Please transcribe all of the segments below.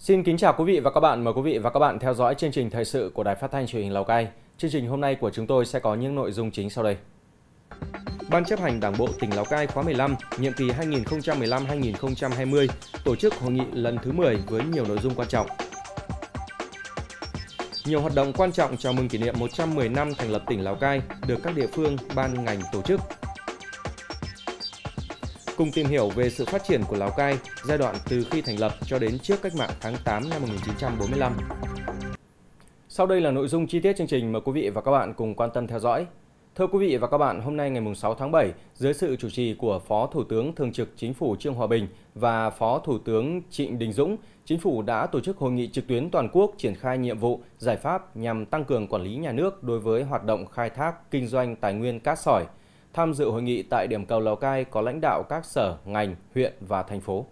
Xin kính chào quý vị và các bạn. Mời quý vị và các bạn theo dõi chương trình thời sự của Đài Phát thanh Truyền hình Lào Cai. Chương trình hôm nay của chúng tôi sẽ có những nội dung chính sau đây. Ban chấp hành Đảng bộ tỉnh Lào Cai khóa 15, nhiệm kỳ 2015-2020 tổ chức hội nghị lần thứ 10 với nhiều nội dung quan trọng. Nhiều hoạt động quan trọng chào mừng kỷ niệm 110 năm thành lập tỉnh Lào Cai được các địa phương, ban ngành tổ chức. Cùng tìm hiểu về sự phát triển của Lào Cai giai đoạn từ khi thành lập cho đến trước cách mạng tháng 8 năm 1945. Sau đây là nội dung chi tiết chương trình, mời quý vị và các bạn cùng quan tâm theo dõi. Thưa quý vị và các bạn, hôm nay ngày 6 tháng 7, dưới sự chủ trì của Phó Thủ tướng Thường trực Chính phủ Trương Hòa Bình và Phó Thủ tướng Trịnh Đình Dũng, Chính phủ đã tổ chức hội nghị trực tuyến toàn quốc triển khai nhiệm vụ, giải pháp nhằm tăng cường quản lý nhà nước đối với hoạt động khai thác, kinh doanh tài nguyên cát sỏi. Tham dự hội nghị tại điểm cầu Lào Cai có lãnh đạo các sở, ngành, huyện và thành phố.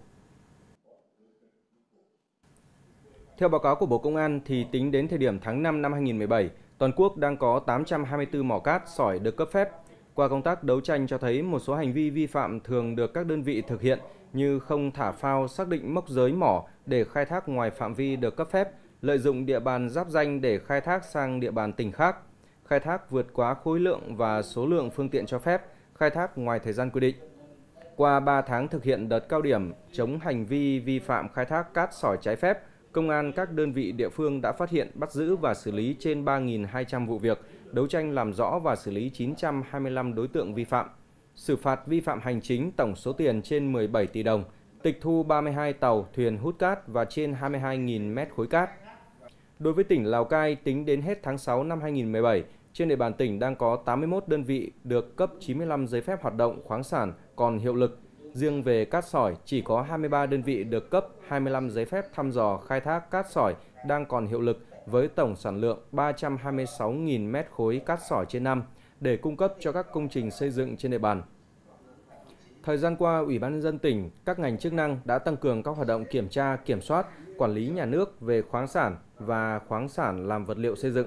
Theo báo cáo của Bộ Công an, thì tính đến thời điểm tháng 5 năm 2017, toàn quốc đang có 824 mỏ cát sỏi được cấp phép. Qua công tác đấu tranh cho thấy một số hành vi vi phạm thường được các đơn vị thực hiện như không thả phao xác định mốc giới mỏ để khai thác ngoài phạm vi được cấp phép, lợi dụng địa bàn giáp ranh để khai thác sang địa bàn tỉnh khác, khai thác vượt quá khối lượng và số lượng phương tiện cho phép, khai thác ngoài thời gian quy định. Qua 3 tháng thực hiện đợt cao điểm chống hành vi vi phạm khai thác cát sỏi trái phép, Công an các đơn vị địa phương đã phát hiện, bắt giữ và xử lý trên 3.200 vụ việc, đấu tranh làm rõ và xử lý 925 đối tượng vi phạm, xử phạt vi phạm hành chính tổng số tiền trên 17 tỷ đồng, tịch thu 32 tàu, thuyền hút cát và trên 22.000 mét khối cát. Đối với tỉnh Lào Cai, tính đến hết tháng 6 năm 2017, trên địa bàn tỉnh đang có 81 đơn vị được cấp 95 giấy phép hoạt động khoáng sản còn hiệu lực. Riêng về cát sỏi, chỉ có 23 đơn vị được cấp 25 giấy phép thăm dò khai thác cát sỏi đang còn hiệu lực với tổng sản lượng 326.000 mét khối cát sỏi trên năm để cung cấp cho các công trình xây dựng trên địa bàn. Thời gian qua, Ủy ban nhân dân tỉnh, các ngành chức năng đã tăng cường các hoạt động kiểm tra, kiểm soát, quản lý nhà nước về khoáng sản và khoáng sản làm vật liệu xây dựng.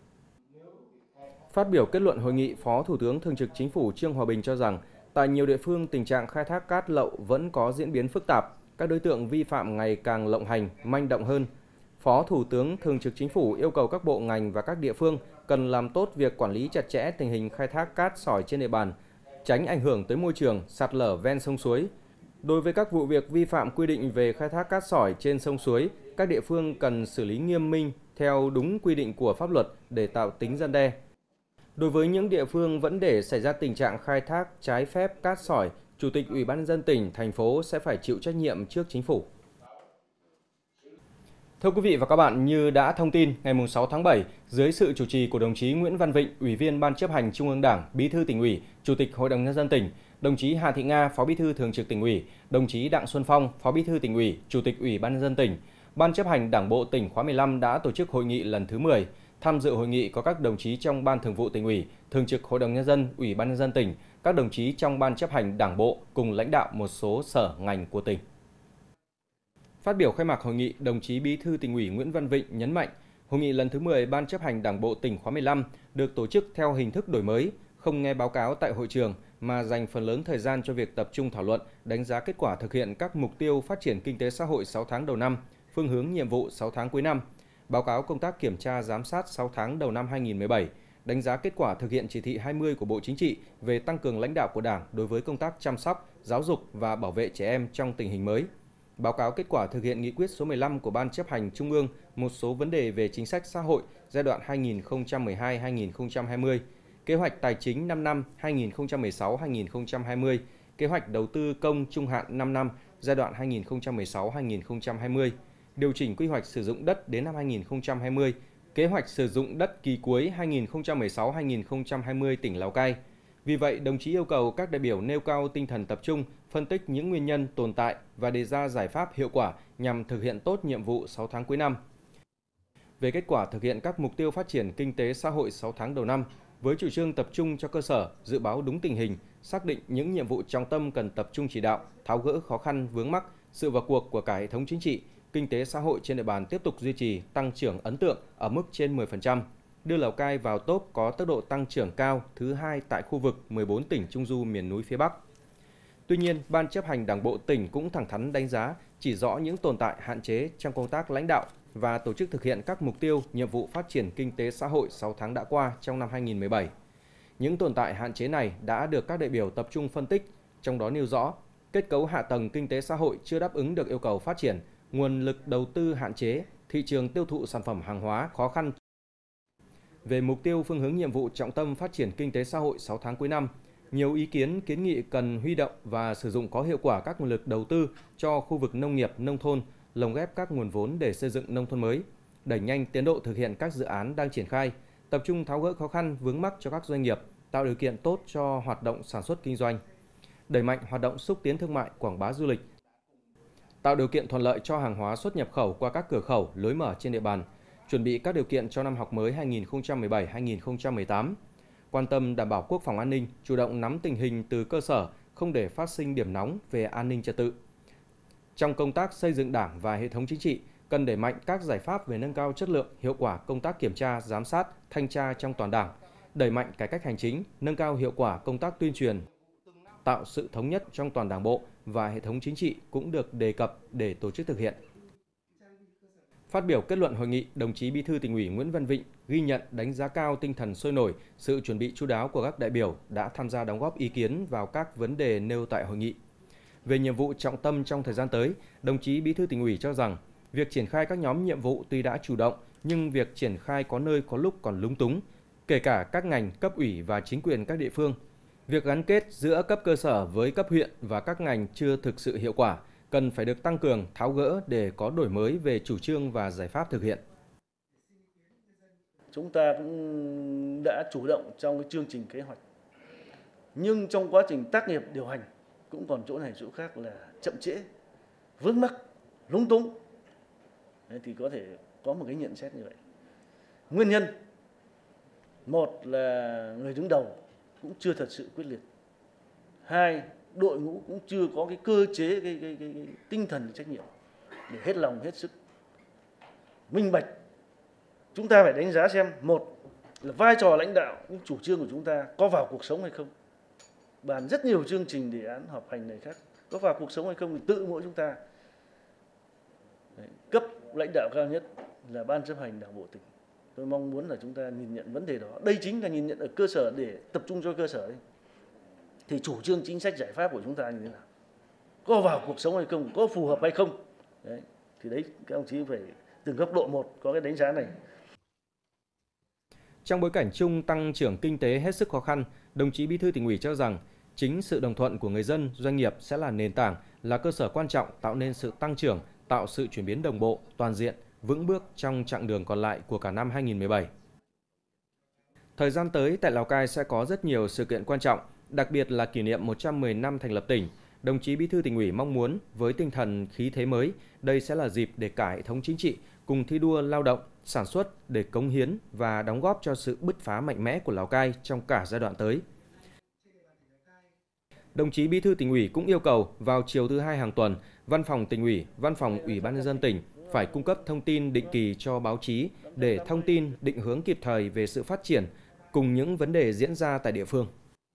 Phát biểu kết luận hội nghị, Phó Thủ tướng Thường trực Chính phủ Trương Hòa Bình cho rằng, tại nhiều địa phương, tình trạng khai thác cát lậu vẫn có diễn biến phức tạp, các đối tượng vi phạm ngày càng lộng hành, manh động hơn. Phó Thủ tướng Thường trực Chính phủ yêu cầu các bộ ngành và các địa phương cần làm tốt việc quản lý chặt chẽ tình hình khai thác cát sỏi trên địa bàn, tránh ảnh hưởng tới môi trường, sạt lở ven sông suối. Đối với các vụ việc vi phạm quy định về khai thác cát sỏi trên sông suối, các địa phương cần xử lý nghiêm minh theo đúng quy định của pháp luật để tạo tính răn đe. Đối với những địa phương vẫn để xảy ra tình trạng khai thác trái phép cát sỏi, Chủ tịch Ủy ban nhân dân tỉnh, thành phố sẽ phải chịu trách nhiệm trước Chính phủ. Thưa quý vị và các bạn, như đã thông tin, ngày 6 tháng 7, dưới sự chủ trì của đồng chí Nguyễn Văn Vịnh, Ủy viên Ban Chấp hành Trung ương Đảng, Bí thư Tỉnh ủy, Chủ tịch Hội đồng nhân dân tỉnh, đồng chí Hà Thị Nga, Phó Bí thư Thường trực Tỉnh ủy, đồng chí Đặng Xuân Phong, Phó Bí thư Tỉnh ủy, Chủ tịch Ủy ban nhân dân tỉnh, Ban Chấp hành Đảng bộ tỉnh khóa 15 đã tổ chức hội nghị lần thứ 10. Tham dự hội nghị có các đồng chí trong Ban Thường vụ Tỉnh ủy, Thường trực Hội đồng nhân dân, Ủy ban nhân dân tỉnh, các đồng chí trong Ban Chấp hành Đảng bộ cùng lãnh đạo một số sở ngành của tỉnh. Phát biểu khai mạc hội nghị, đồng chí Bí thư Tỉnh ủy Nguyễn Văn Vịnh nhấn mạnh, hội nghị lần thứ 10 Ban Chấp hành Đảng bộ tỉnh khóa 15 được tổ chức theo hình thức đổi mới, không nghe báo cáo tại hội trường mà dành phần lớn thời gian cho việc tập trung thảo luận, đánh giá kết quả thực hiện các mục tiêu phát triển kinh tế xã hội 6 tháng đầu năm, phương hướng nhiệm vụ 6 tháng cuối năm, báo cáo công tác kiểm tra giám sát 6 tháng đầu năm 2017, đánh giá kết quả thực hiện chỉ thị 20 của Bộ Chính trị về tăng cường lãnh đạo của Đảng đối với công tác chăm sóc, giáo dục và bảo vệ trẻ em trong tình hình mới, báo cáo kết quả thực hiện nghị quyết số 15 của Ban Chấp hành Trung ương một số vấn đề về chính sách xã hội giai đoạn 2012-2020, kế hoạch tài chính 5 năm 2016-2020, kế hoạch đầu tư công trung hạn 5 năm giai đoạn 2016-2020, điều chỉnh quy hoạch sử dụng đất đến năm 2020, kế hoạch sử dụng đất kỳ cuối 2016-2020 tỉnh Lào Cai. Vì vậy, đồng chí yêu cầu các đại biểu nêu cao tinh thần tập trung, phân tích những nguyên nhân tồn tại và đề ra giải pháp hiệu quả nhằm thực hiện tốt nhiệm vụ 6 tháng cuối năm. Về kết quả thực hiện các mục tiêu phát triển kinh tế xã hội 6 tháng đầu năm, với chủ trương tập trung cho cơ sở, dự báo đúng tình hình, xác định những nhiệm vụ trọng tâm cần tập trung chỉ đạo, tháo gỡ khó khăn vướng mắc, sự vào cuộc của cả hệ thống chính trị, kinh tế xã hội trên địa bàn tiếp tục duy trì tăng trưởng ấn tượng ở mức trên 10%, đưa Lào Cai vào top có tốc độ tăng trưởng cao thứ 2 tại khu vực 14 tỉnh Trung du miền núi phía Bắc. Tuy nhiên, Ban chấp hành Đảng bộ tỉnh cũng thẳng thắn đánh giá, chỉ rõ những tồn tại hạn chế trong công tác lãnh đạo và tổ chức thực hiện các mục tiêu, nhiệm vụ phát triển kinh tế xã hội 6 tháng đã qua trong năm 2017. Những tồn tại hạn chế này đã được các đại biểu tập trung phân tích, trong đó nêu rõ kết cấu hạ tầng kinh tế xã hội chưa đáp ứng được yêu cầu phát triển, nguồn lực đầu tư hạn chế, thị trường tiêu thụ sản phẩm hàng hóa khó khăn. Về mục tiêu phương hướng nhiệm vụ trọng tâm phát triển kinh tế xã hội 6 tháng cuối năm, nhiều ý kiến kiến nghị cần huy động và sử dụng có hiệu quả các nguồn lực đầu tư cho khu vực nông nghiệp, nông thôn, lồng ghép các nguồn vốn để xây dựng nông thôn mới, đẩy nhanh tiến độ thực hiện các dự án đang triển khai, tập trung tháo gỡ khó khăn vướng mắc cho các doanh nghiệp, tạo điều kiện tốt cho hoạt động sản xuất kinh doanh, đẩy mạnh hoạt động xúc tiến thương mại, quảng bá du lịch, tạo điều kiện thuận lợi cho hàng hóa xuất nhập khẩu qua các cửa khẩu, lối mở trên địa bàn, chuẩn bị các điều kiện cho năm học mới 2017-2018, quan tâm đảm bảo quốc phòng an ninh, chủ động nắm tình hình từ cơ sở, không để phát sinh điểm nóng về an ninh trật tự. Trong công tác xây dựng Đảng và hệ thống chính trị, cần đẩy mạnh các giải pháp về nâng cao chất lượng, hiệu quả công tác kiểm tra, giám sát, thanh tra trong toàn Đảng, đẩy mạnh cải cách hành chính, nâng cao hiệu quả công tác tuyên truyền, tạo sự thống nhất trong toàn Đảng bộ và hệ thống chính trị cũng được đề cập để tổ chức thực hiện. Phát biểu kết luận hội nghị, đồng chí Bí thư Tỉnh ủy Nguyễn Văn Vịnh ghi nhận, đánh giá cao tinh thần sôi nổi, sự chuẩn bị chu đáo của các đại biểu đã tham gia đóng góp ý kiến vào các vấn đề nêu tại hội nghị. Về nhiệm vụ trọng tâm trong thời gian tới, đồng chí Bí thư Tỉnh ủy cho rằng việc triển khai các nhóm nhiệm vụ tuy đã chủ động, nhưng việc triển khai có nơi có lúc còn lúng túng, kể cả các ngành, cấp ủy và chính quyền các địa phương. Việc gắn kết giữa cấp cơ sở với cấp huyện và các ngành chưa thực sự hiệu quả, cần phải được tăng cường, tháo gỡ để có đổi mới về chủ trương và giải pháp thực hiện. Chúng ta cũng đã chủ động trong cái chương trình kế hoạch, nhưng trong quá trình tác nghiệp điều hành cũng còn chỗ này chỗ khác là chậm trễ, vướng mắc, lúng túng. Đấy, thì có thể có một cái nhận xét như vậy. Nguyên nhân, một là người đứng đầu cũng chưa thật sự quyết liệt. Hai, đội ngũ cũng chưa có cái cơ chế, cái tinh thần trách nhiệm để hết lòng, hết sức, minh bạch. Chúng ta phải đánh giá xem, một là vai trò lãnh đạo, những chủ trương của chúng ta có vào cuộc sống hay không. Bàn rất nhiều chương trình đề án họp hành này khác, có vào cuộc sống hay không thì tự mỗi chúng ta. Đấy, cấp lãnh đạo cao nhất là Ban chấp hành Đảng bộ tỉnh. Tôi mong muốn là chúng ta nhìn nhận vấn đề đó. Đây chính là nhìn nhận ở cơ sở để tập trung cho cơ sở ấy. Thì chủ trương chính sách giải pháp của chúng ta như thế nào, có vào cuộc sống hay không, có phù hợp hay không. Đấy, thì đấy các đồng chí phải từng góc độ một có cái đánh giá này. Trong bối cảnh chung tăng trưởng kinh tế hết sức khó khăn, đồng chí Bí thư Tỉnh ủy cho rằng chính sự đồng thuận của người dân, doanh nghiệp sẽ là nền tảng, là cơ sở quan trọng tạo nên sự tăng trưởng, tạo sự chuyển biến đồng bộ, toàn diện, vững bước trong chặng đường còn lại của cả năm 2017. Thời gian tới tại Lào Cai sẽ có rất nhiều sự kiện quan trọng, đặc biệt là kỷ niệm 110 năm thành lập tỉnh. Đồng chí Bí thư Tỉnh ủy mong muốn với tinh thần khí thế mới, đây sẽ là dịp để cả hệ thống chính trị cùng thi đua lao động, sản xuất để cống hiến và đóng góp cho sự bứt phá mạnh mẽ của Lào Cai trong cả giai đoạn tới. Đồng chí Bí thư Tỉnh ủy cũng yêu cầu vào chiều thứ Hai hàng tuần, Văn phòng Tỉnh ủy, Văn phòng Ủy ban nhân dân tỉnh phải cung cấp thông tin định kỳ cho báo chí để thông tin định hướng kịp thời về sự phát triển cùng những vấn đề diễn ra tại địa phương.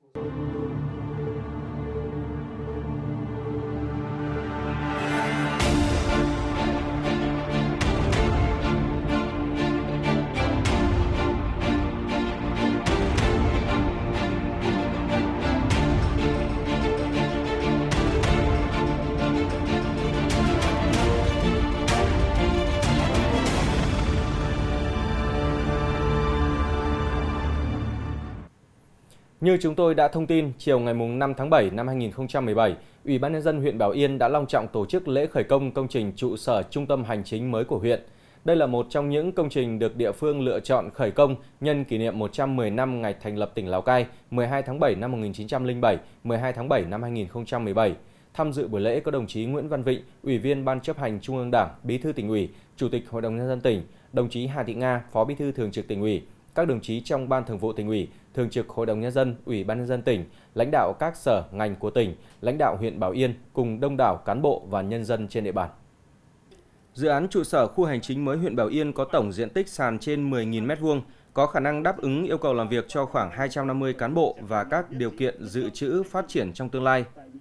Như chúng tôi đã thông tin, chiều ngày 5 tháng 7 năm 2017, Ủy ban nhân dân huyện Bảo Yên đã long trọng tổ chức lễ khởi công công trình trụ sở trung tâm hành chính mới của huyện. Đây là một trong những công trình được địa phương lựa chọn khởi công nhân kỷ niệm 110 năm ngày thành lập tỉnh Lào Cai, 12 tháng 7 năm 1907, 12 tháng 7 năm 2017. Tham dự buổi lễ có đồng chí Nguyễn Văn Vịnh, Ủy viên Ban chấp hành Trung ương Đảng, Bí thư Tỉnh ủy, Chủ tịch Hội đồng nhân dân tỉnh, đồng chí Hà Thị Nga, Phó Bí thư Thường trực Tỉnh ủy, các đồng chí trong Ban Thường vụ Tỉnh ủy, Thường trực Hội đồng nhân dân, Ủy ban nhân dân tỉnh, lãnh đạo các sở ngành của tỉnh, lãnh đạo huyện Bảo Yên cùng đông đảo cán bộ và nhân dân trên địa bàn. Dự án trụ sở khu hành chính mới huyện Bảo Yên có tổng diện tích sàn trên 10.000 m², có khả năng đáp ứng yêu cầu làm việc cho khoảng 250 cán bộ và các điều kiện dự trữ phát triển trong tương lai.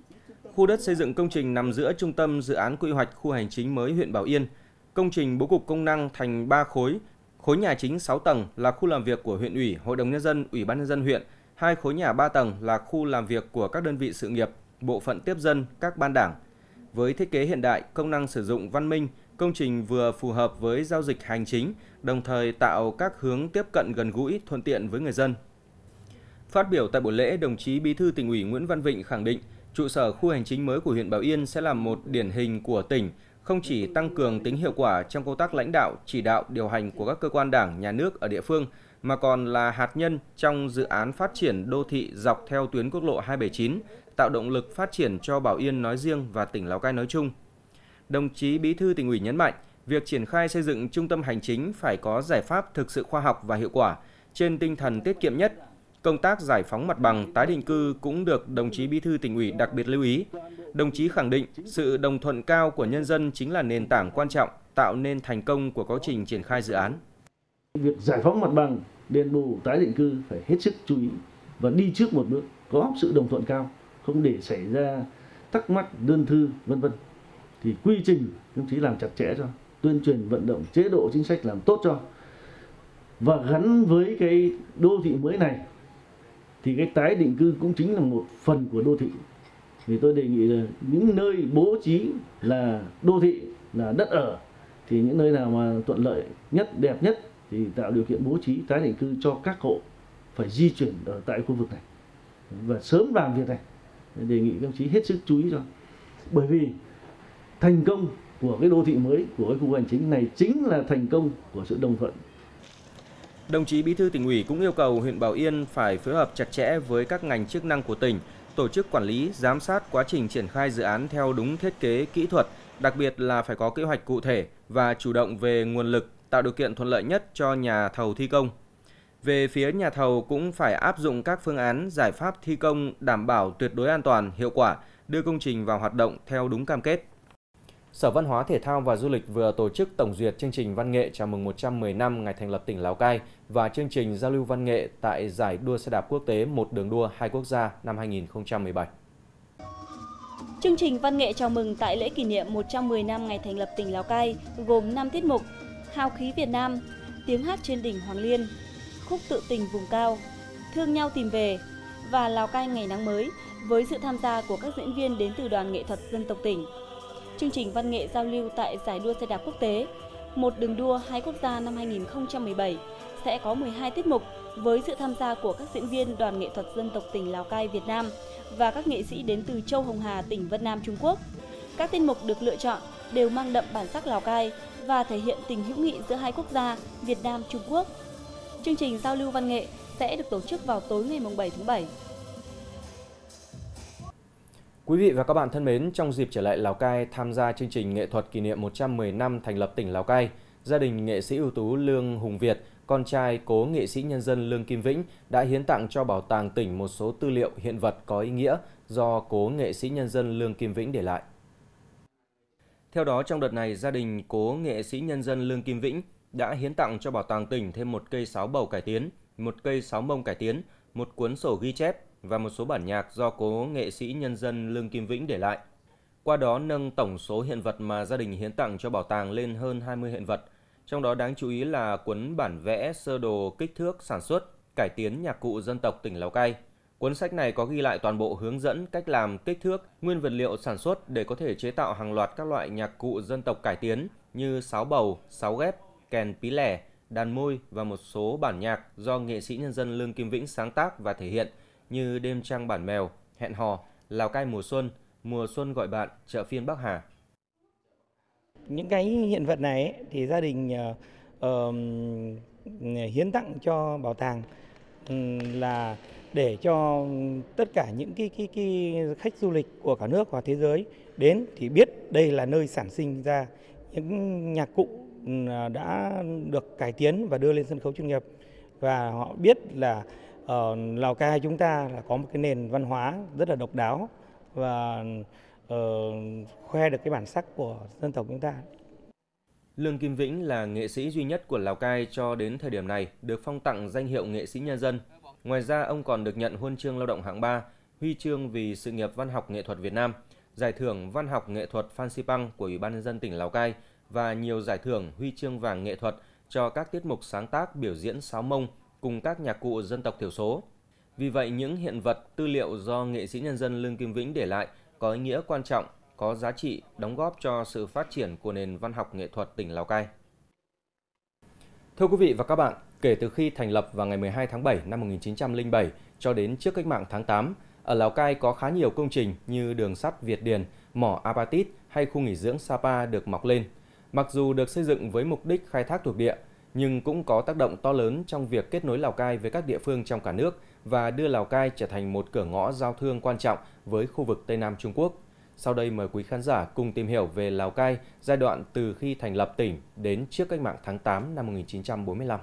Khu đất xây dựng công trình nằm giữa trung tâm dự án quy hoạch khu hành chính mới huyện Bảo Yên. Công trình bố cục công năng thành 3 khối. Khối nhà chính 6 tầng là khu làm việc của huyện ủy, hội đồng nhân dân, ủy ban nhân dân huyện. 2 khối nhà 3 tầng là khu làm việc của các đơn vị sự nghiệp, bộ phận tiếp dân, các ban đảng. Với thiết kế hiện đại, công năng sử dụng văn minh, công trình vừa phù hợp với giao dịch hành chính, đồng thời tạo các hướng tiếp cận gần gũi, thuận tiện với người dân. Phát biểu tại buổi lễ, đồng chí Bí thư Tỉnh ủy Nguyễn Văn Vịnh khẳng định, trụ sở khu hành chính mới của huyện Bảo Yên sẽ là một điển hình của tỉnh, không chỉ tăng cường tính hiệu quả trong công tác lãnh đạo, chỉ đạo, điều hành của các cơ quan đảng, nhà nước ở địa phương, mà còn là hạt nhân trong dự án phát triển đô thị dọc theo tuyến quốc lộ 279, tạo động lực phát triển cho Bảo Yên nói riêng và tỉnh Lào Cai nói chung. Đồng chí Bí thư Tỉnh ủy nhấn mạnh, việc triển khai xây dựng trung tâm hành chính phải có giải pháp thực sự khoa học và hiệu quả, trên tinh thần tiết kiệm nhất. Công tác giải phóng mặt bằng, tái định cư cũng được đồng chí Bí thư Tỉnh ủy đặc biệt lưu ý. Đồng chí khẳng định sự đồng thuận cao của nhân dân chính là nền tảng quan trọng tạo nên thành công của quá trình triển khai dự án. Việc giải phóng mặt bằng, đền bù, tái định cư phải hết sức chú ý và đi trước một bước, có sự đồng thuận cao, không để xảy ra thắc mắc, đơn thư, v.v. Thì quy trình đồng chí làm chặt chẽ cho, tuyên truyền vận động, chế độ chính sách làm tốt cho. Và gắn với cái đô thị mới này thì cái tái định cư cũng chính là một phần của đô thị. Thì tôi đề nghị là những nơi bố trí là đô thị, là đất ở, thì những nơi nào mà thuận lợi nhất, đẹp nhất thì tạo điều kiện bố trí tái định cư cho các hộ phải di chuyển ở tại khu vực này và sớm làm việc này. Đề nghị các đồng chí hết sức chú ý cho. Bởi vì thành công của cái đô thị mới, của cái khu hành chính này chính là thành công của sự đồng thuận. Đồng chí Bí thư Tỉnh ủy cũng yêu cầu huyện Bảo Yên phải phối hợp chặt chẽ với các ngành chức năng của tỉnh, tổ chức quản lý, giám sát quá trình triển khai dự án theo đúng thiết kế kỹ thuật, đặc biệt là phải có kế hoạch cụ thể và chủ động về nguồn lực, tạo điều kiện thuận lợi nhất cho nhà thầu thi công. Về phía nhà thầu cũng phải áp dụng các phương án, giải pháp thi công đảm bảo tuyệt đối an toàn, hiệu quả, đưa công trình vào hoạt động theo đúng cam kết. Sở Văn hóa Thể thao và Du lịch vừa tổ chức tổng duyệt chương trình văn nghệ chào mừng 110 năm ngày thành lập tỉnh Lào Cai và chương trình giao lưu văn nghệ tại giải đua xe đạp quốc tế Một đường đua hai quốc gia năm 2017. Chương trình văn nghệ chào mừng tại lễ kỷ niệm 110 năm ngày thành lập tỉnh Lào Cai gồm 5 tiết mục: Hào khí Việt Nam, Tiếng hát trên đỉnh Hoàng Liên, Khúc tự tình vùng cao, Thương nhau tìm về và Lào Cai ngày nắng mới, với sự tham gia của các diễn viên đến từ Đoàn nghệ thuật dân tộc tỉnh. Chương trình văn nghệ giao lưu tại giải đua xe đạp quốc tế Một đường đua hai quốc gia năm 2017 sẽ có 12 tiết mục với sự tham gia của các diễn viên Đoàn nghệ thuật dân tộc tỉnh Lào Cai Việt Nam và các nghệ sĩ đến từ Châu Hồng Hà, tỉnh Vân Nam, Trung Quốc. Các tiết mục được lựa chọn đều mang đậm bản sắc Lào Cai và thể hiện tình hữu nghị giữa hai quốc gia Việt Nam, Trung Quốc. Chương trình giao lưu văn nghệ sẽ được tổ chức vào tối ngày 7 tháng 7. Quý vị và các bạn thân mến, trong dịp trở lại Lào Cai tham gia chương trình nghệ thuật kỷ niệm 110 năm thành lập tỉnh Lào Cai, gia đình nghệ sĩ ưu tú Lương Hùng Việt, con trai cố nghệ sĩ nhân dân Lương Kim Vĩnh đã hiến tặng cho Bảo tàng tỉnh một số tư liệu hiện vật có ý nghĩa do cố nghệ sĩ nhân dân Lương Kim Vĩnh để lại. Theo đó, trong đợt này, gia đình cố nghệ sĩ nhân dân Lương Kim Vĩnh đã hiến tặng cho Bảo tàng tỉnh thêm một cây sáo bầu cải tiến, một cây sáo mông cải tiến, một cuốn sổ ghi chép và một số bản nhạc do cố nghệ sĩ nhân dân Lương Kim Vĩnh để lại. Qua đó nâng tổng số hiện vật mà gia đình hiến tặng cho bảo tàng lên hơn 20 hiện vật. Trong đó đáng chú ý là cuốn bản vẽ sơ đồ kích thước sản xuất, cải tiến nhạc cụ dân tộc tỉnh Lào Cai. Cuốn sách này có ghi lại toàn bộ hướng dẫn cách làm, kích thước, nguyên vật liệu sản xuất để có thể chế tạo hàng loạt các loại nhạc cụ dân tộc cải tiến như sáo bầu, sáo ghép, kèn pí lẻ, đàn môi và một số bản nhạc do nghệ sĩ nhân dân Lương Kim Vĩnh sáng tác và thể hiện như Đêm trăng bản mèo, Hẹn hò, Lào Cai mùa xuân gọi bạn, Chợ phiên Bắc Hà. Những cái hiện vật này ấy, thì gia đình hiến tặng cho bảo tàng là để cho tất cả những cái khách du lịch của cả nước và thế giới đến thì biết đây là nơi sản sinh ra những nhạc cụ đã được cải tiến và đưa lên sân khấu chuyên nghiệp, và họ biết là ở Lào Cai chúng ta là có một cái nền văn hóa rất là độc đáo và khoe được cái bản sắc của dân tộc chúng ta. Lương Kim Vĩnh là nghệ sĩ duy nhất của Lào Cai cho đến thời điểm này được phong tặng danh hiệu nghệ sĩ nhân dân. Ngoài ra, ông còn được nhận huân chương lao động hạng 3, huy chương vì sự nghiệp văn học nghệ thuật Việt Nam. giải thưởng Văn học nghệ thuật Phan Xipang của Ủy ban Nhân dân tỉnh Lào Cai và nhiều giải thưởng huy chương vàng nghệ thuật cho các tiết mục sáng tác biểu diễn sáo Mông cùng các nhạc cụ dân tộc thiểu số. Vì vậy, những hiện vật, tư liệu do nghệ sĩ nhân dân Lương Kim Vĩnh để lại có ý nghĩa quan trọng, có giá trị, đóng góp cho sự phát triển của nền văn học nghệ thuật tỉnh Lào Cai. Thưa quý vị và các bạn, kể từ khi thành lập vào ngày 12 tháng 7 năm 1907 cho đến trước cách mạng tháng 8, ở Lào Cai có khá nhiều công trình như đường sắt Việt Điền, mỏ Apatit hay khu nghỉ dưỡng Sapa được mọc lên. Mặc dù được xây dựng với mục đích khai thác thuộc địa, nhưng cũng có tác động to lớn trong việc kết nối Lào Cai với các địa phương trong cả nước và đưa Lào Cai trở thành một cửa ngõ giao thương quan trọng với khu vực Tây Nam Trung Quốc. Sau đây mời quý khán giả cùng tìm hiểu về Lào Cai giai đoạn từ khi thành lập tỉnh đến trước cách mạng tháng 8 năm 1945.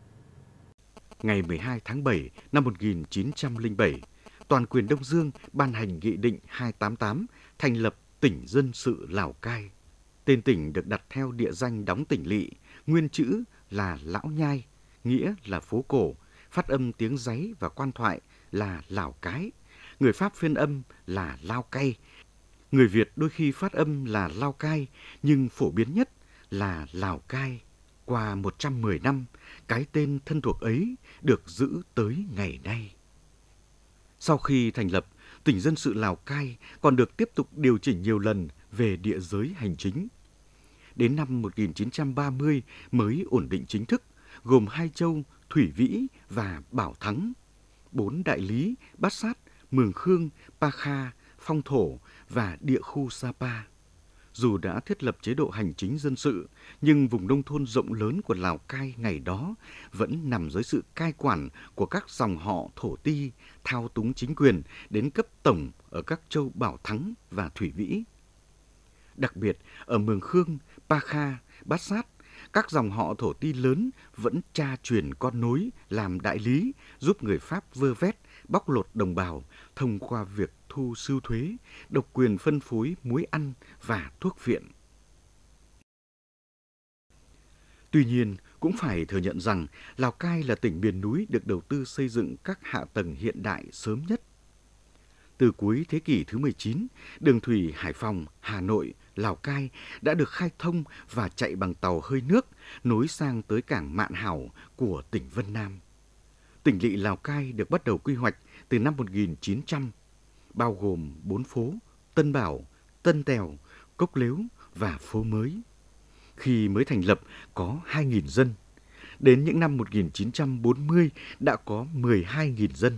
Ngày 12 tháng 7 năm 1907, Toàn quyền Đông Dương ban hành Nghị định 288 thành lập tỉnh dân sự Lào Cai. Tên tỉnh được đặt theo địa danh đóng tỉnh lỵ, nguyên chữ là Lão Nhai, nghĩa là phố cổ, phát âm tiếng Giấy và quan thoại là Lào Cái. Người Pháp phiên âm là Lao Cay. Người Việt đôi khi phát âm là Lao Cai, nhưng phổ biến nhất là Lào Cai. Qua 110 năm, cái tên thân thuộc ấy được giữ tới ngày nay. Sau khi thành lập, tỉnh dân sự Lào Cai còn được tiếp tục điều chỉnh nhiều lần về địa giới hành chính. Đến năm 1930 mới ổn định chính thức, gồm 2 châu Thủy Vĩ và Bảo Thắng, 4 đại lý Bát Sát, Mường Khương, Pa Kha, Phong Thổ và địa khu Sapa. Dù đã thiết lập chế độ hành chính dân sự, nhưng vùng nông thôn rộng lớn của Lào Cai ngày đó vẫn nằm dưới sự cai quản của các dòng họ thổ ti, thao túng chính quyền đến cấp tổng ở các châu Bảo Thắng và Thủy Vĩ. Đặc biệt, ở Mường Khương, Pa Kha, Bát Sát, các dòng họ thổ ti lớn vẫn cha truyền con nối làm đại lý, giúp người Pháp vơ vét, bóc lột đồng bào thông qua việc thu sưu thuế, độc quyền phân phối muối ăn và thuốc viện. Tuy nhiên, cũng phải thừa nhận rằng Lào Cai là tỉnh miền núi được đầu tư xây dựng các hạ tầng hiện đại sớm nhất. Từ cuối thế kỷ thứ 19, đường thủy Hải Phòng, Hà Nội, Lào Cai đã được khai thông và chạy bằng tàu hơi nước nối sang tới cảng Mạn Hảo của tỉnh Vân Nam. Tỉnh lỵ Lào Cai được bắt đầu quy hoạch từ năm 1900, bao gồm 4 phố: Tân Bảo, Tân Tèo, Cốc Lếu và phố mới. Khi mới thành lập có 2.000 dân. Đến những năm 1940 đã có 12.000 dân.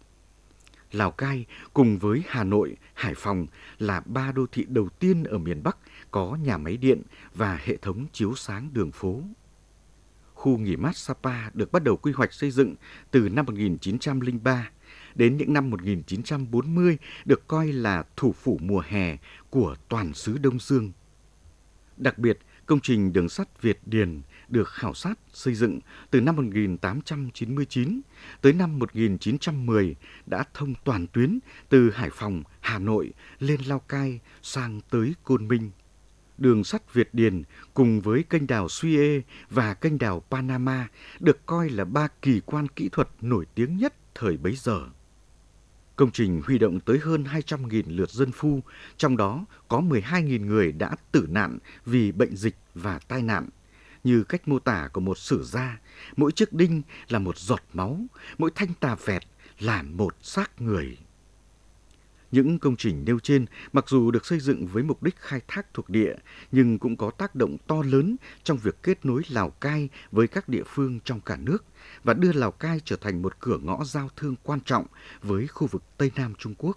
Lào Cai cùng với Hà Nội, Hải Phòng là 3 đô thị đầu tiên ở miền Bắc có nhà máy điện và hệ thống chiếu sáng đường phố. Khu nghỉ mát Sapa được bắt đầu quy hoạch xây dựng từ năm 1903. Đến những năm 1940 được coi là thủ phủ mùa hè của toàn xứ Đông Dương. Đặc biệt, công trình đường sắt Việt Điền được khảo sát xây dựng từ năm 1899 tới năm 1910 đã thông toàn tuyến từ Hải Phòng, Hà Nội lên Lào Cai sang tới Côn Minh. Đường sắt Việt Điền cùng với kênh đào Suez và kênh đào Panama được coi là 3 kỳ quan kỹ thuật nổi tiếng nhất thời bấy giờ. Công trình huy động tới hơn 200.000 lượt dân phu, trong đó có 12.000 người đã tử nạn vì bệnh dịch và tai nạn. Như cách mô tả của một sử gia, mỗi chiếc đinh là một giọt máu, mỗi thanh tà vẹt là một xác người. Những công trình nêu trên mặc dù được xây dựng với mục đích khai thác thuộc địa, nhưng cũng có tác động to lớn trong việc kết nối Lào Cai với các địa phương trong cả nước và đưa Lào Cai trở thành một cửa ngõ giao thương quan trọng với khu vực Tây Nam Trung Quốc.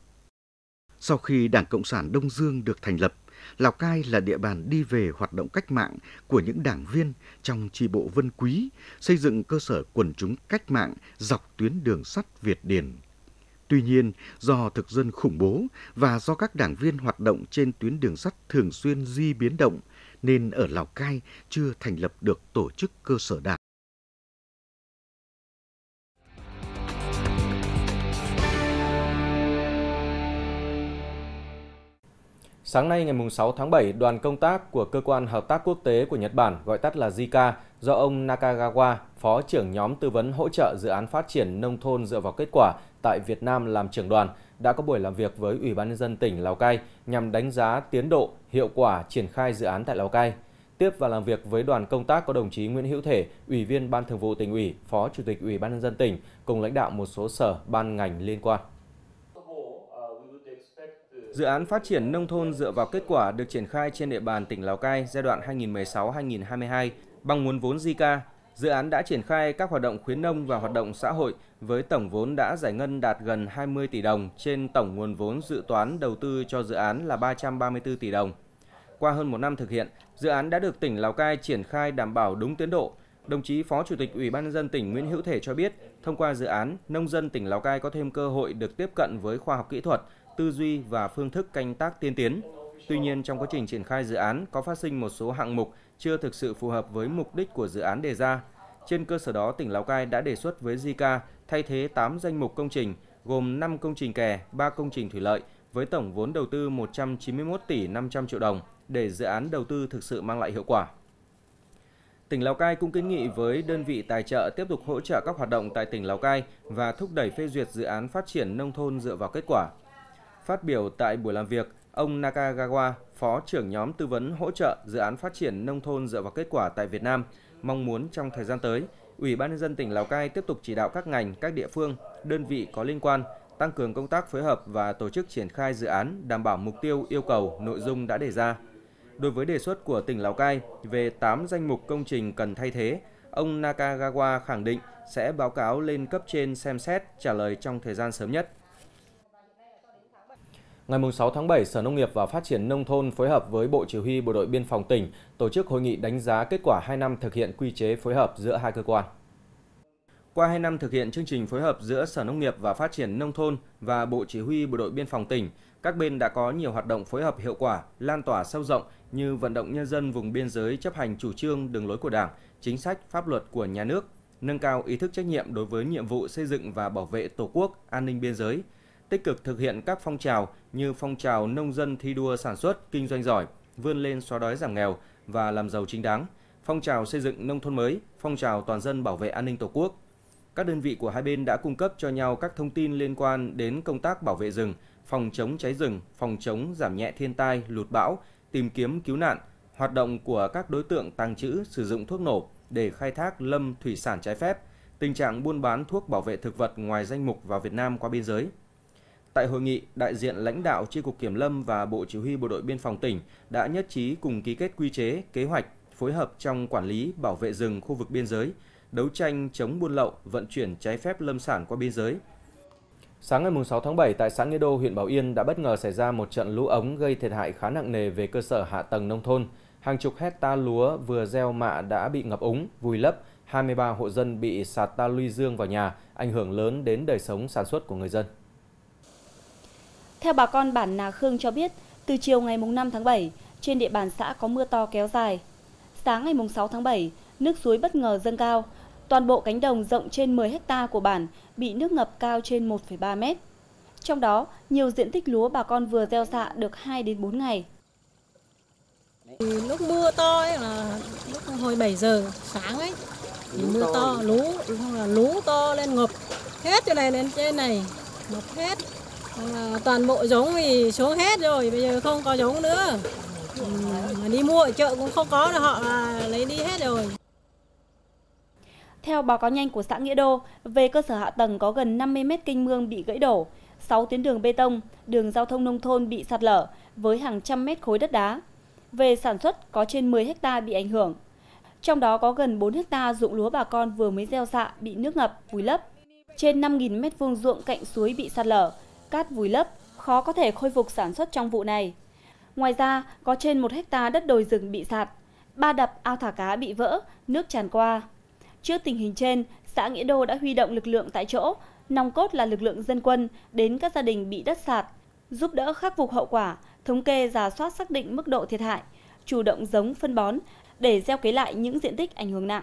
Sau khi Đảng Cộng sản Đông Dương được thành lập, Lào Cai là địa bàn đi về hoạt động cách mạng của những đảng viên trong chi bộ Vân Quý, xây dựng cơ sở quần chúng cách mạng dọc tuyến đường sắt Việt Điền. Tuy nhiên, do thực dân khủng bố và do các đảng viên hoạt động trên tuyến đường sắt thường xuyên di biến động, nên ở Lào Cai chưa thành lập được tổ chức cơ sở đảng. Sáng nay ngày 6 tháng 7, đoàn công tác của Cơ quan Hợp tác Quốc tế của Nhật Bản, gọi tắt là JICA, do ông Nakagawa, Phó trưởng nhóm tư vấn hỗ trợ dự án phát triển nông thôn dựa vào kết quả tại Việt Nam làm trưởng đoàn, đã có buổi làm việc với Ủy ban nhân dân tỉnh Lào Cai nhằm đánh giá tiến độ, hiệu quả triển khai dự án tại Lào Cai. Tiếp và làm việc với đoàn công tác có đồng chí Nguyễn Hữu Thể, Ủy viên Ban Thường vụ Tỉnh ủy, Phó Chủ tịch Ủy ban nhân dân tỉnh cùng lãnh đạo một số sở, ban ngành liên quan. Dự án phát triển nông thôn dựa vào kết quả được triển khai trên địa bàn tỉnh Lào Cai giai đoạn 2016-2022 bằng nguồn vốn JICA. Dự án đã triển khai các hoạt động khuyến nông và hoạt động xã hội với tổng vốn đã giải ngân đạt gần 20 tỷ đồng trên tổng nguồn vốn dự toán đầu tư cho dự án là 334 tỷ đồng. Qua hơn một năm thực hiện, dự án đã được tỉnh Lào Cai triển khai đảm bảo đúng tiến độ. Đồng chí Phó Chủ tịch Ủy ban nhân dân tỉnh Nguyễn Hữu Thể cho biết, thông qua dự án, nông dân tỉnh Lào Cai có thêm cơ hội được tiếp cận với khoa học kỹ thuật, tư duy và phương thức canh tác tiên tiến. Tuy nhiên, trong quá trình triển khai dự án có phát sinh một số hạng mục chưa thực sự phù hợp với mục đích của dự án đề ra. Trên cơ sở đó, tỉnh Lào Cai đã đề xuất với JICA thay thế 8 danh mục công trình, gồm 5 công trình kè, 3 công trình thủy lợi với tổng vốn đầu tư 191 tỷ 500 triệu đồng để dự án đầu tư thực sự mang lại hiệu quả. Tỉnh Lào Cai cũng kiến nghị với đơn vị tài trợ tiếp tục hỗ trợ các hoạt động tại tỉnh Lào Cai và thúc đẩy phê duyệt dự án phát triển nông thôn dựa vào kết quả. Phát biểu tại buổi làm việc, ông Nakagawa, Phó trưởng nhóm tư vấn hỗ trợ dự án phát triển nông thôn dựa vào kết quả tại Việt Nam, mong muốn trong thời gian tới, Ủy ban nhân dân tỉnh Lào Cai tiếp tục chỉ đạo các ngành, các địa phương, đơn vị có liên quan tăng cường công tác phối hợp và tổ chức triển khai dự án đảm bảo mục tiêu, yêu cầu, nội dung đã đề ra. Đối với đề xuất của tỉnh Lào Cai về 8 danh mục công trình cần thay thế, ông Nakagawa khẳng định sẽ báo cáo lên cấp trên xem xét, trả lời trong thời gian sớm nhất. Ngày 6 tháng 7, Sở Nông nghiệp và Phát triển Nông thôn phối hợp với Bộ Chỉ huy Bộ đội Biên phòng tỉnh tổ chức hội nghị đánh giá kết quả 2 năm thực hiện quy chế phối hợp giữa hai cơ quan. Qua 2 năm thực hiện chương trình phối hợp giữa Sở Nông nghiệp và Phát triển Nông thôn và Bộ Chỉ huy Bộ đội Biên phòng tỉnh, các bên đã có nhiều hoạt động phối hợp hiệu quả, lan tỏa sâu rộng như vận động nhân dân vùng biên giới chấp hành chủ trương, đường lối của Đảng, chính sách, pháp luật của nhà nước, nâng cao ý thức trách nhiệm đối với nhiệm vụ xây dựng và bảo vệ Tổ quốc, an ninh biên giới, tích cực thực hiện các phong trào như phong trào nông dân thi đua sản xuất, kinh doanh giỏi, vươn lên xóa đói giảm nghèo và làm giàu chính đáng, phong trào xây dựng nông thôn mới, phong trào toàn dân bảo vệ an ninh Tổ quốc. Các đơn vị của hai bên đã cung cấp cho nhau các thông tin liên quan đến công tác bảo vệ rừng, phòng chống cháy rừng, phòng chống giảm nhẹ thiên tai, lụt bão, tìm kiếm cứu nạn, hoạt động của các đối tượng tàng trữ, sử dụng thuốc nổ để khai thác lâm thủy sản trái phép, tình trạng buôn bán thuốc bảo vệ thực vật ngoài danh mục vào Việt Nam qua biên giới. Tại hội nghị, đại diện lãnh đạo Chi cục Kiểm lâm và Bộ Chỉ huy Bộ đội Biên phòng tỉnh đã nhất trí cùng ký kết quy chế, kế hoạch, phối hợp trong quản lý, bảo vệ rừng khu vực biên giới, đấu tranh chống buôn lậu, vận chuyển trái phép lâm sản qua biên giới. Sáng ngày 6 tháng 7, tại xã Nghĩa Đô, huyện Bảo Yên đã bất ngờ xảy ra một trận lũ ống gây thiệt hại khá nặng nề về cơ sở hạ tầng nông thôn. Hàng chục hecta lúa vừa gieo mạ đã bị ngập úng, vùi lấp, 23 hộ dân bị sạt ta luy dương vào nhà, ảnh hưởng lớn đến đời sống sản xuất của người dân. Theo bà con bản Nà Khương cho biết, từ chiều ngày 5 tháng 7, trên địa bàn xã có mưa to kéo dài. Sáng ngày 6 tháng 7, nước suối bất ngờ dâng cao. Toàn bộ cánh đồng rộng trên 10 ha của bản bị nước ngập cao trên 1,3 mét. Trong đó, nhiều diện tích lúa bà con vừa gieo xạ được 2 đến 4 ngày. Lúc mưa to ấy là lúc hồi 7 giờ sáng ấy, thì mưa to, lú to lên ngập hết chỗ này lên trên này, ngập hết. Toàn bộ giống thì xuống hết rồi, bây giờ không có giống nữa. Mà đi mua ở chợ cũng không có, họ lấy đi hết rồi. Theo báo cáo nhanh của xã Nghĩa Đô, về cơ sở hạ tầng có gần 50 mét kênh mương bị gãy đổ, 6 tuyến đường bê tông, đường giao thông nông thôn bị sạt lở với hàng trăm mét khối đất đá. Về sản xuất có trên 10 ha bị ảnh hưởng. Trong đó có gần 4 ha ruộng lúa bà con vừa mới gieo xạ bị nước ngập, vùi lấp. Trên 5.000 m² ruộng cạnh suối bị sạt lở, cát vùi lấp, khó có thể khôi phục sản xuất trong vụ này. Ngoài ra, có trên 1 ha đất đồi rừng bị sạt, 3 đập ao thả cá bị vỡ, nước tràn qua. Trước tình hình trên, xã Nghĩa Đô đã huy động lực lượng tại chỗ, nòng cốt là lực lượng dân quân đến các gia đình bị đất sạt, giúp đỡ khắc phục hậu quả, thống kê rà soát xác định mức độ thiệt hại, chủ động giống phân bón để gieo cấy lại những diện tích ảnh hưởng nặng.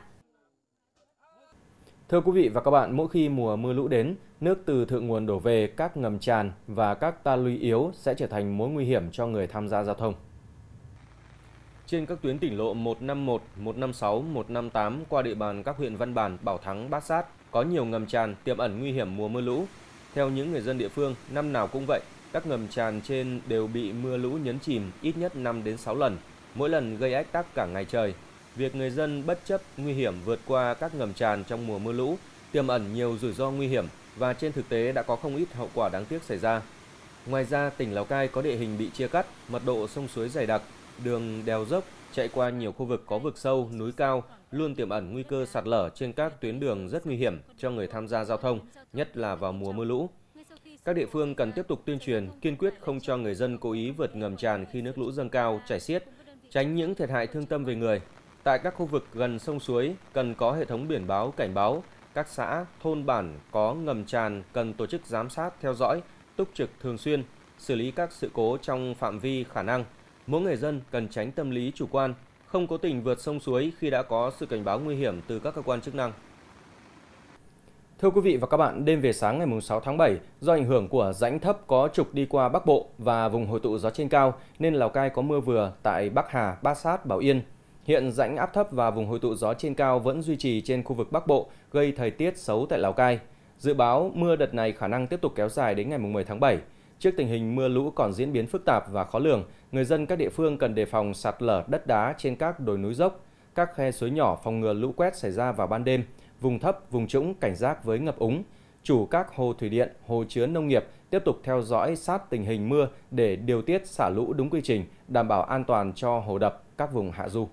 Thưa quý vị và các bạn, mỗi khi mùa mưa lũ đến, nước từ thượng nguồn đổ về các ngầm tràn và các ta luy yếu sẽ trở thành mối nguy hiểm cho người tham gia giao thông. Trên các tuyến tỉnh lộ 151, 156, 158 qua địa bàn các huyện Văn Bản, Bảo Thắng, Bát Sát có nhiều ngầm tràn tiềm ẩn nguy hiểm mùa mưa lũ. Theo những người dân địa phương, năm nào cũng vậy, các ngầm tràn trên đều bị mưa lũ nhấn chìm ít nhất 5 đến 6 lần, mỗi lần gây ách tắc cả ngày trời. Việc người dân bất chấp nguy hiểm vượt qua các ngầm tràn trong mùa mưa lũ tiềm ẩn nhiều rủi ro nguy hiểm và trên thực tế đã có không ít hậu quả đáng tiếc xảy ra. Ngoài ra, tỉnh Lào Cai có địa hình bị chia cắt, mật độ sông suối dày đặc, đường đèo dốc chạy qua nhiều khu vực có vực sâu, núi cao, luôn tiềm ẩn nguy cơ sạt lở trên các tuyến đường rất nguy hiểm cho người tham gia giao thông, nhất là vào mùa mưa lũ. Các địa phương cần tiếp tục tuyên truyền, kiên quyết không cho người dân cố ý vượt ngầm tràn khi nước lũ dâng cao, chảy xiết, tránh những thiệt hại thương tâm về người. Tại các khu vực gần sông suối cần có hệ thống biển báo cảnh báo, các xã, thôn bản có ngầm tràn cần tổ chức giám sát, theo dõi, túc trực thường xuyên, xử lý các sự cố trong phạm vi khả năng. Mỗi người dân cần tránh tâm lý chủ quan, không cố tình vượt sông suối khi đã có sự cảnh báo nguy hiểm từ các cơ quan chức năng. Thưa quý vị và các bạn, đêm về sáng ngày 6 tháng 7, do ảnh hưởng của rãnh thấp có trục đi qua Bắc Bộ và vùng hội tụ gió trên cao nên Lào Cai có mưa vừa tại Bắc Hà, Bát Sát, Bảo Yên. Hiện rãnh áp thấp và vùng hội tụ gió trên cao vẫn duy trì trên khu vực Bắc Bộ, gây thời tiết xấu tại Lào Cai. Dự báo mưa đợt này khả năng tiếp tục kéo dài đến ngày 10 tháng 7. Trước tình hình mưa lũ còn diễn biến phức tạp và khó lường, người dân các địa phương cần đề phòng sạt lở đất đá trên các đồi núi dốc, các khe suối nhỏ, phòng ngừa lũ quét xảy ra vào ban đêm, vùng thấp, vùng trũng cảnh giác với ngập úng. Chủ các hồ thủy điện, hồ chứa nông nghiệp tiếp tục theo dõi sát tình hình mưa để điều tiết xả lũ đúng quy trình, đảm bảo an toàn cho hồ đập, các vùng hạ du.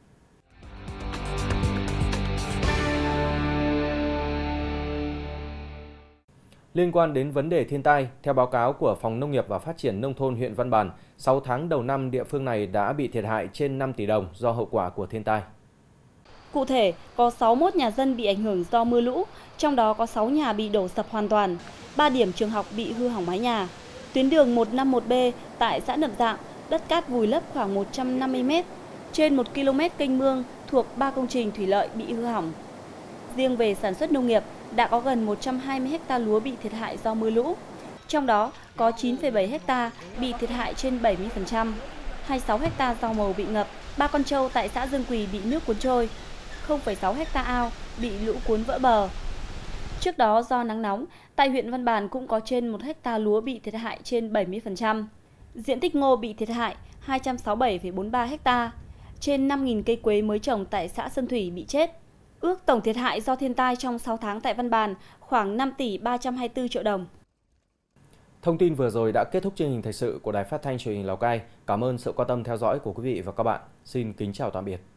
Liên quan đến vấn đề thiên tai, theo báo cáo của Phòng Nông nghiệp và Phát triển Nông thôn huyện Văn Bàn, 6 tháng đầu năm địa phương này đã bị thiệt hại trên 5 tỷ đồng do hậu quả của thiên tai. Cụ thể, có 61 nhà dân bị ảnh hưởng do mưa lũ, trong đó có 6 nhà bị đổ sập hoàn toàn, 3 điểm trường học bị hư hỏng mái nhà. Tuyến đường 151B tại xã Nậm Dạng, đất cát vùi lấp khoảng 150 m, trên 1 km kênh mương thuộc 3 công trình thủy lợi bị hư hỏng. Riêng về sản xuất nông nghiệp, đã có gần 120 ha lúa bị thiệt hại do mưa lũ. Trong đó có 9,7 ha bị thiệt hại trên 70%, 26 ha rau màu bị ngập, 3 con trâu tại xã Dương Quỳ bị nước cuốn trôi, 0,6 ha ao bị lũ cuốn vỡ bờ. Trước đó do nắng nóng, tại huyện Văn Bàn cũng có trên 1 ha lúa bị thiệt hại trên 70%. Diện tích ngô bị thiệt hại 267,43 ha, trên 5.000 cây quế mới trồng tại xã Sơn Thủy bị chết. Ước tổng thiệt hại do thiên tai trong 6 tháng tại Văn Bàn khoảng 5 tỷ 324 triệu đồng. Thông tin vừa rồi đã kết thúc chương trình thời sự của Đài Phát thanh Truyền hình Lào Cai. Cảm ơn sự quan tâm theo dõi của quý vị và các bạn. Xin kính chào tạm biệt.